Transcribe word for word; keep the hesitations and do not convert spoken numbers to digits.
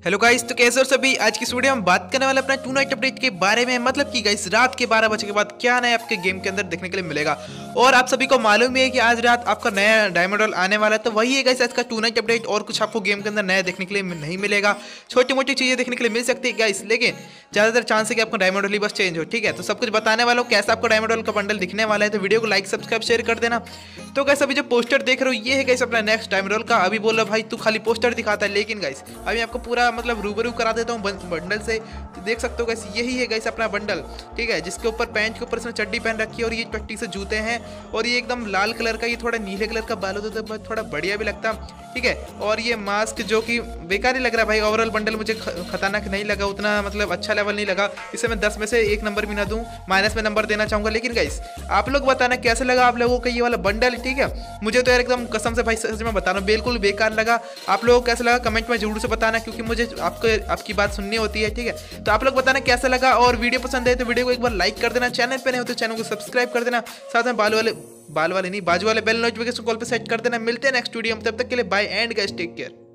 Hello guys, तो कैसे हो सभी। आज की इस वीडियो में हम बात करने वाले अपना टू नाइट अपडेट के बारे में। मतलब कि गाइस रात के बारह बजे के बाद क्या नया आपके गेम के अंदर देखने के लिए मिलेगा। और आप सभी को मालूम ही है कि आज रात आपका नया डायमंड रॉयल आने वाला है, तो वही है गाइस आज का टू नाइट अपडेट। और कुछ आपको गेम के अंदर नया देखने के लिए नहीं मिलेगा, छोटी मोटी चीजें देखने के लिए मिल सकती है गाइस, लेकिन ज्यादातर चांस है कि आपका डायमंड रॉयल बस चेंज हो। ठीक है, तो सब कुछ बताने वाला हूँ कैसा आपको डायमंड रॉयल का बंडल दिखने वाला है। तो वीडियो को लाइक सब्सक्राइब शेयर कर देना। तो गाइस अभी जो पोस्टर देख रहे हो ये है गाइस अपना नेक्स्ट डायमंड रॉयल का। अभी बोल रहा भाई तू खाली पोस्टर दिखाता है, लेकिन गाइस अभी आपको पूरा मतलब रूबरू करा देता हूँ बंडल से। तो देख सकते हो गाइस यही है गाइस अपना बंडल। ठीक है, जिसके ऊपर पैंट के ऊपर इसने चड्डी पहन रखी है और ये टट्टी से जूते हैं और ये एकदम लाल कलर का, ये थोड़ा नीले कलर का बाल होता तो थोड़ा बढ़िया भी लगता। ठीक है, और ये मास्क जो कि बेकार ही लग रहा है भाई। ओवरऑल बंडल मुझे खतरनाक नहीं लगा, उतना मतलब अच्छा लेवल नहीं लगा। इसे मैं दस में से एक नंबर भी ना दूं, माइनस में नंबर देना चाहूंगा। लेकिन गाइस आप लोग बताना कैसे लगा आप लोगों को ये वाला बंडल। ठीक है, मुझे तो यार एकदम कसम से भाई सच में बता रहा हूँ बिल्कुल बेकार लगा। आप लोगों को कैसा लगा कमेंट में जरूर से बताना, क्योंकि मुझे आपको आपकी बात सुननी होती है। ठीक है, तो आप लोग बताना कैसा लगा। और वीडियो पसंद है तो वीडियो को एक बार लाइक कर देना, चैनल पे नहीं हो तो चैनल को सब्सक्राइब कर देना, साथ में बाल वाले बाल वाले नहीं बाजू वाले बेल नोटिफिकेशन कॉल पे सेट कर देना। मिलते हैं नेक्स्ट वीडियो में, तब तक के लिए bye and guys take care.